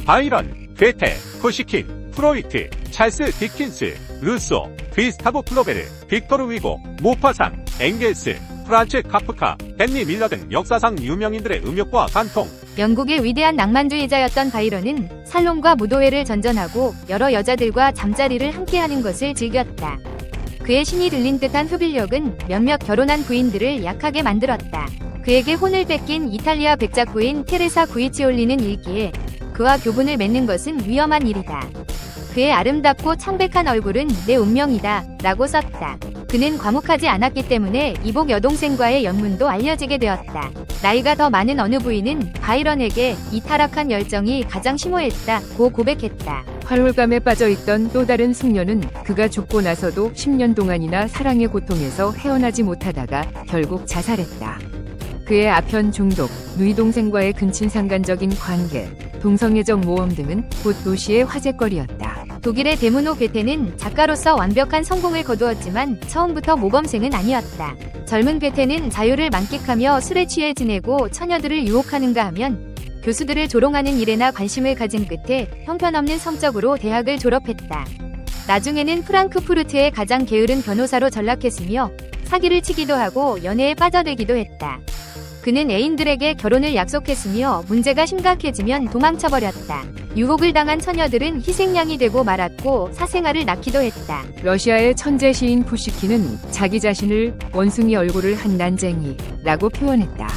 바이런, 괴테, 푸시킨, 프로이트, 찰스 디킨스, 루소, 귀스타브 플로베르, 빅토르 위고, 모파상, 엥겔스, 프란츠 카프카, 헨리 밀러 등 역사상 유명인들의 음욕과 간통. 영국의 위대한 낭만주의자였던 바이런은 살롱과 무도회를 전전하고 여러 여자들과 잠자리를 함께하는 것을 즐겼다. 그의 신이 들린 듯한 흡일력은 몇몇 결혼한 부인들을 약하게 만들었다. 그에게 혼을 뺏긴 이탈리아 백작부인 테레사 구이치올리는 일기에 그와 교분을 맺는 것은 위험한 일이다. 그의 아름답고 창백한 얼굴은 내 운명이다 라고 썼다. 그는 과묵하지 않았기 때문에 이복 여동생과의 연문도 알려지게 되었다. 나이가 더 많은 어느 부인은 바이런에게 이 타락한 열정이 가장 심오했다고 고백했다. 활홀감에 빠져있던 또 다른 숙녀는 그가 죽고 나서도 10년 동안이나 사랑의 고통에서 헤어나지 못하다가 결국 자살했다. 그의 아편 중독, 누이 동생과의 근친상간적인 관계, 동성애적 모험 등은 곧 도시의 화제거리였다. 독일의 데무노 괴테는 작가로서 완벽한 성공을 거두었지만 처음부터 모범생은 아니었다. 젊은 괴테는 자유를 만끽하며 술에 취해 지내고 처녀들을 유혹하는가 하면 교수들을 조롱하는 일에나 관심을 가진 끝에 형편없는 성적으로 대학을 졸업했다. 나중에는 프랑크푸르트의 가장 게으른 변호사로 전락했으며 사기를 치기도 하고 연애에 빠져들기도 했다. 그는 애인들에게 결혼을 약속했으며 문제가 심각해지면 도망쳐버렸다. 유혹을 당한 처녀들은 희생양이 되고 말았고 사생아를 낳기도 했다. 러시아의 천재 시인 푸시킨은 자기 자신을 원숭이 얼굴을 한 난쟁이라고 표현했다.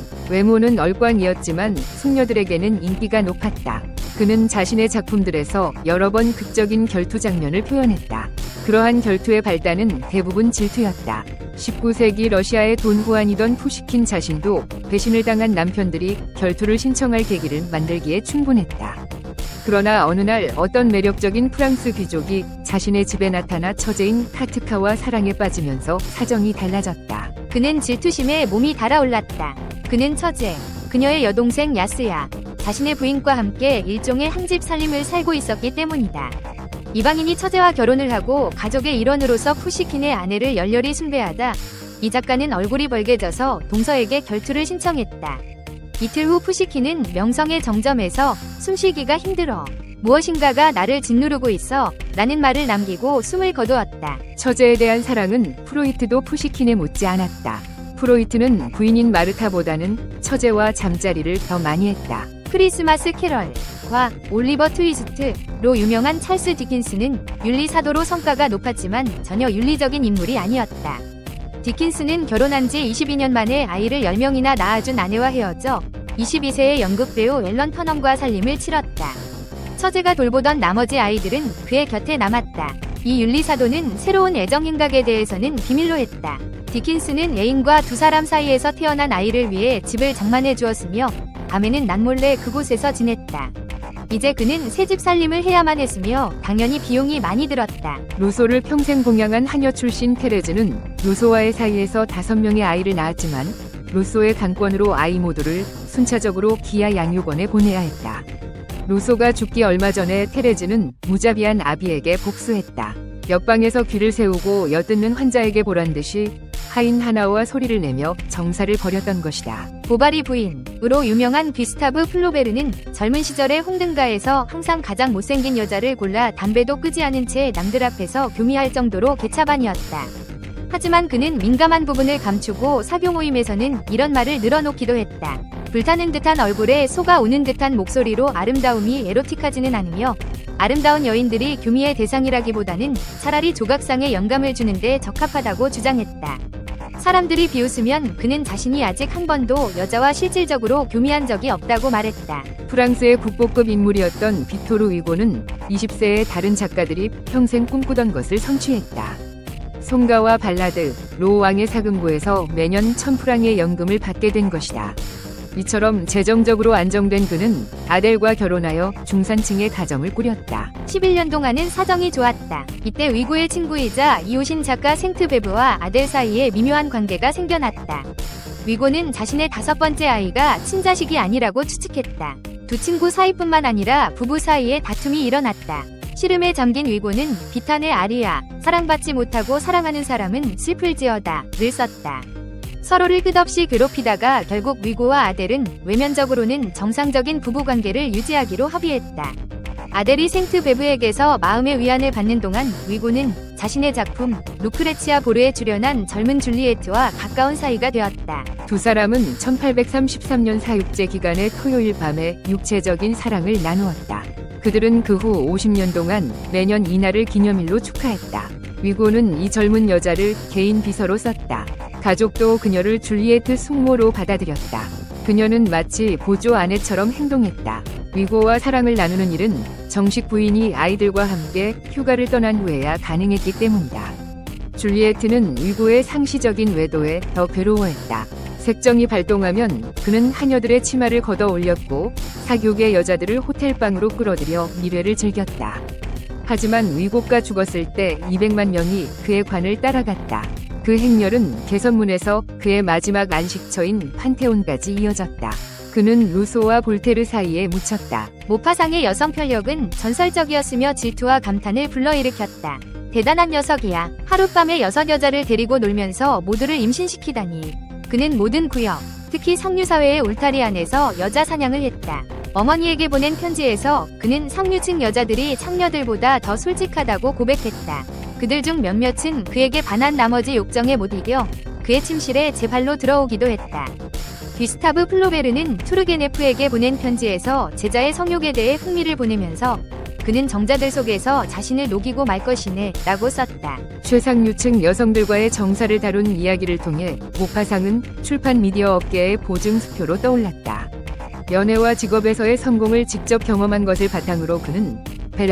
외모는 얼꽝이었지만 숙녀들에게는 인기가 높았다. 그는 자신의 작품들에서 여러 번 극적인 결투 장면을 표현했다. 그러한 결투의 발단은 대부분 질투였다. 19세기 러시아의 돈 후안이던 푸시킨 자신도 배신을 당한 남편들이 결투를 신청할 계기를 만들기에 충분했다. 그러나 어느 날 어떤 매력적인 프랑스 귀족이 자신의 집에 나타나 처제인 카트카와 사랑에 빠지면서 사정이 달라졌다. 그는 질투심에 몸이 달아올랐다. 그는 처제, 그녀의 여동생 야스야, 자신의 부인과 함께 일종의 한 집 살림을 살고 있었기 때문이다. 이방인이 처제와 결혼을 하고 가족의 일원으로서 푸시킨의 아내를 열렬히 숭배하다 이 작가는 얼굴이 벌게져서 동서에게 결투를 신청했다. 이틀 후 푸시킨은 명성의 정점에서 숨쉬기가 힘들어 무엇인가가 나를 짓누르고 있어 라는 말을 남기고 숨을 거두었다. 처제에 대한 사랑은 프로이트도 푸시킨에 못지 않았다. 프로이트는 부인인 마르타보다는 처제와 잠자리를 더 많이 했다. 크리스마스 캐럴과 올리버 트위스트로 유명한 찰스 디킨스는 윤리사도로 성과가 높았지만 전혀 윤리적인 인물이 아니었다. 디킨스는 결혼한 지 22년 만에 아이를 10명이나 낳아준 아내와 헤어져 22세의 연극배우 앨런 터넘과 살림을 치렀다. 처제가 돌보던 나머지 아이들은 그의 곁에 남았다. 이 윤리사도는 새로운 애정 행각에 대해서는 비밀로 했다. 디킨스는 애인과 두 사람 사이에서 태어난 아이를 위해 집을 장만해 주었으며 밤에는 남몰래 그곳에서 지냈다. 이제 그는 새집 살림을 해야만 했으며 당연히 비용이 많이 들었다. 루소를 평생 봉양한 하녀 출신 테레즈는 루소와의 사이에서 5명의 아이를 낳았지만 루소의 강권으로 아이 모두를 순차적으로 기아 양육원에 보내야 했다. 루소가 죽기 얼마 전에 테레즈는 무자비한 아비에게 복수했다. 옆방에서 귀를 세우고 엿듣는 환자에게 보란듯이 하인 하나와 소리를 내며 정사를 벌였던 것이다. 보바리 부인으로 유명한 귀스타브 플로베르는 젊은 시절에 홍등가에서 항상 가장 못생긴 여자를 골라 담배도 끄지 않은 채 남들 앞에서 교미할 정도로 개차반이었다. 하지만 그는 민감한 부분을 감추고 사교 모임에서는 이런 말을 늘어놓기도 했다. 불타는 듯한 얼굴에 소가 우는 듯한 목소리로 아름다움이 에로틱하지는 않으며 아름다운 여인들이 교미의 대상이라기보다는 차라리 조각상에 영감을 주는데 적합하다고 주장했다. 사람들이 비웃으면 그는 자신이 아직 한 번도 여자와 실질적으로 교미한 적이 없다고 말했다. 프랑스의 국보급 인물이었던 빅토르 위고는 20세의 다른 작가들이 평생 꿈꾸던 것을 성취했다. 송가와 발라드, 로 왕의 사금고에서 매년 1000프랑의 연금을 받게 된 것이다. 이처럼 재정적으로 안정된 그는 아델과 결혼하여 중산층의 가정을 꾸렸다. 11년 동안은 사정이 좋았다. 이때 위고의 친구이자 이웃인 작가 생트베브와 아델 사이에 미묘한 관계가 생겨났다. 위고는 자신의 5번째 아이가 친자식이 아니라고 추측했다. 두 친구 사이뿐만 아니라 부부 사이에 다툼이 일어났다. 시름에 잠긴 위고는 비탄의 아리아, 사랑받지 못하고 사랑하는 사람은 슬플지어다 를 썼다. 서로를 끝없이 괴롭히다가 결국 위고와 아델은 외면적으로는 정상적인 부부관계를 유지하기로 합의했다. 아델이 생트 베브에게서 마음의 위안을 받는 동안 위고는 자신의 작품 루크레치아 보르에 출연한 젊은 줄리에트와 가까운 사이가 되었다. 두 사람은 1833년 사육제 기간의 토요일 밤에 육체적인 사랑을 나누었다. 그들은 그 후 50년 동안 매년 이날을 기념일로 축하했다. 위고는 이 젊은 여자를 개인 비서로 썼다. 가족도 그녀를 줄리에트 숙모로 받아들였다. 그녀는 마치 보조 아내처럼 행동했다. 위고와 사랑을 나누는 일은 정식 부인이 아이들과 함께 휴가를 떠난 후에야 가능했기 때문이다. 줄리에트는 위고의 상시적인 외도에 더 괴로워했다. 색정이 발동하면 그는 하녀들의 치마를 걷어 올렸고 사교계 여자들을 호텔방으로 끌어들여 미래를 즐겼다. 하지만 위고가 죽었을 때 200만 명이 그의 관을 따라갔다. 그 행렬은 개선문에서 그의 마지막 안식처인 판테온까지 이어졌다. 그는 루소와 볼테르 사이에 묻혔다. 모파상의 여성 편력은 전설적이었으며 질투와 감탄을 불러일으켰다. 대단한 녀석이야. 하룻밤에 6여자를 데리고 놀면서 모두를 임신시키다니. 그는 모든 구역, 특히 석류사회의 울타리 안에서 여자 사냥을 했다. 어머니에게 보낸 편지에서 그는 석류층 여자들이 창녀들보다 더 솔직하다고 고백했다. 그들 중 몇몇은 그에게 반한 나머지 욕정에 못 이겨 그의 침실에 제 발로 들어오기도 했다. 귀스타브 플로베르는 투르게네프에게 보낸 편지에서 제자의 성욕에 대해 흥미를 보내면서 그는 정자들 속에서 자신을 녹이고 말 것이네 라고 썼다. 최상류층 여성들과의 정사를 다룬 이야기를 통해 모파상은 출판 미디어 업계의 보증 수표로 떠올랐다. 연애와 직업에서의 성공을 직접 경험한 것을 바탕으로 그는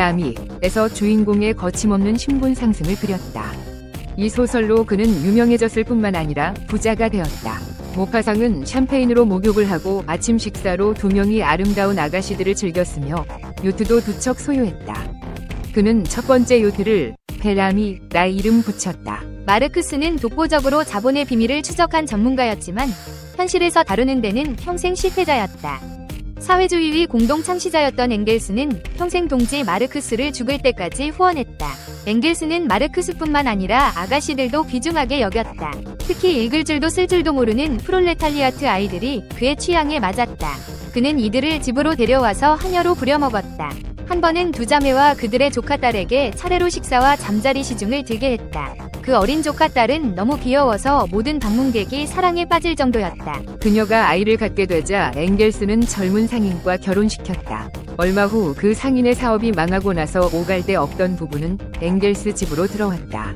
벨라미에서 주인공의 거침없는 신분 상승을 그렸다. 이 소설로 그는 유명해졌을 뿐만 아니라 부자가 되었다. 모파상은 샴페인으로 목욕을 하고 아침 식사로 2명이 아름다운 아가씨들을 즐겼으며 요트도 2척 소유했다. 그는 첫 번째 요트를 벨라미라 이름 붙였다. 마르크스는 독보적으로 자본의 비밀을 추적한 전문가였지만 현실에서 다루는 데는 평생 실패자였다. 사회주의의 공동 창시자였던 엥겔스는 평생 동지 마르크스를 죽을 때까지 후원했다. 엥겔스는 마르크스뿐만 아니라 아가씨들도 귀중하게 여겼다. 특히 읽을 줄도 쓸 줄도 모르는 프롤레탈리아트 아이들이 그의 취향에 맞았다. 그는 이들을 집으로 데려와서 하녀로 부려먹었다. 한 번은 두 자매와 그들의 조카딸에게 차례로 식사와 잠자리 시중을 들게 했다. 그 어린 조카딸은 너무 귀여워서 모든 방문객이 사랑에 빠질 정도였다. 그녀가 아이를 갖게 되자 엥겔스는 젊은 상인과 결혼시켰다. 얼마 후 그 상인의 사업이 망하고 나서 오갈 데 없던 부부는 엥겔스 집으로 들어왔다.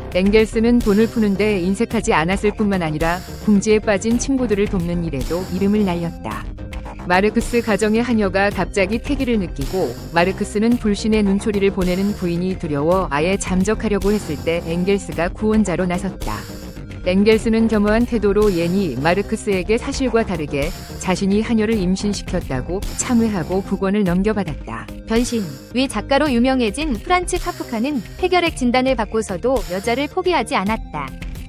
엥겔스는 돈을 푸는데 인색하지 않았을 뿐만 아니라 궁지에 빠진 친구들을 돕는 일에도 이름을 날렸다. 마르크스 가정의 하녀가 갑자기 패기를 느끼고 마르크스는 불신의 눈초리를 보내는 부인이 두려워 아예 잠적하려고 했을 때 엥겔스가 구원자로 나섰다. 엥겔스는 겸허한 태도로 예니 마르크스에게 사실과 다르게 자신이 하녀를 임신시켰다고 참회하고 북원을 넘겨받았다. 변신. 위 작가로 유명해진 프란츠 카프카는 폐결핵 진단을 받고서도 여자를 포기하지 않았다.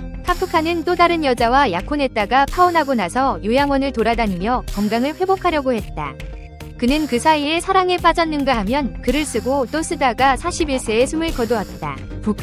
카프카는 또 다른 여자와 약혼했다가 파혼하고 나서 요양원을 돌아다니며 건강을 회복하려고 했다. 그는 그 사이에 사랑에 빠졌는가 하면 글을 쓰고 또 쓰다가 41세에 숨을 거두었다.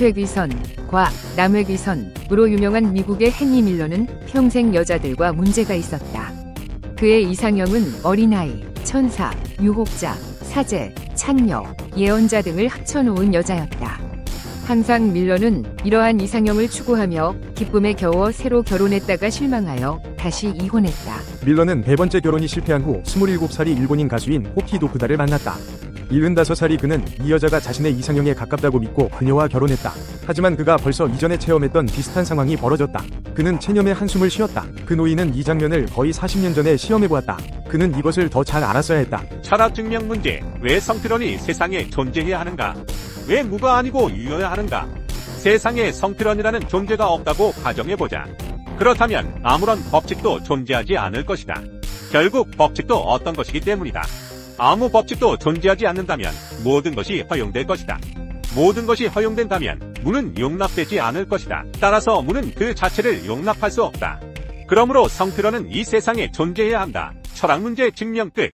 북회귀선과 남회귀선으로 유명한 미국의 헨리 밀러는 평생 여자들과 문제가 있었다. 그의 이상형은 어린아이, 천사, 유혹자, 사제, 창녀, 예언자 등을 합쳐놓은 여자였다. 항상 밀러는 이러한 이상형을 추구하며 기쁨에 겨워 새로 결혼했다가 실망하여 다시 이혼했다. 밀러는 100번째 결혼이 실패한 후 27살이 일본인 가수인 호키 도쿠다를 만났다. 75살이 그는 이 여자가 자신의 이상형에 가깝다고 믿고 그녀와 결혼했다. 하지만 그가 벌써 이전에 체험했던 비슷한 상황이 벌어졌다. 그는 체념에 한숨을 쉬었다. 그 노인은 이 장면을 거의 40년 전에 시험해보았다. 그는 이것을 더 잘 알았어야 했다. 철학 증명 문제. 왜 성필원이 세상에 존재해야 하는가? 왜 무가 아니고 유여야 하는가? 세상에 성필원이라는 존재가 없다고 가정해보자. 그렇다면 아무런 법칙도 존재하지 않을 것이다. 결국 법칙도 어떤 것이기 때문이다. 아무 법칙도 존재하지 않는다면 모든 것이 허용될 것이다. 모든 것이 허용된다면 무는 용납되지 않을 것이다. 따라서 무는 그 자체를 용납할 수 없다. 그러므로 성필원은 이 세상에 존재해야 한다. 철학 문제 증명 끝.